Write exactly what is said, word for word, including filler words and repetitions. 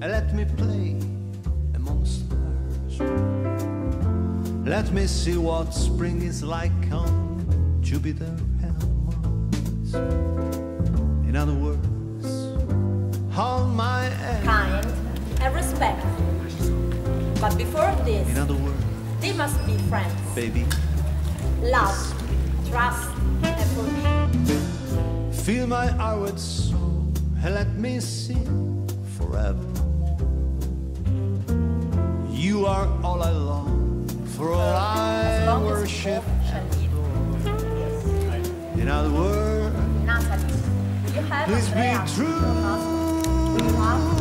and let me play among stars. Let me see what spring is like on Jupiter and Mars. In other words, hold my hand. Kind and respectful. But before this, in other words, they must be friends. Baby, love, trust, and forgive. Fill my heart with song and let me sing forever. You are all I long, for all I worship and adore. In other words, Natalie, will you have please Andrea, be true. your husband? Will you love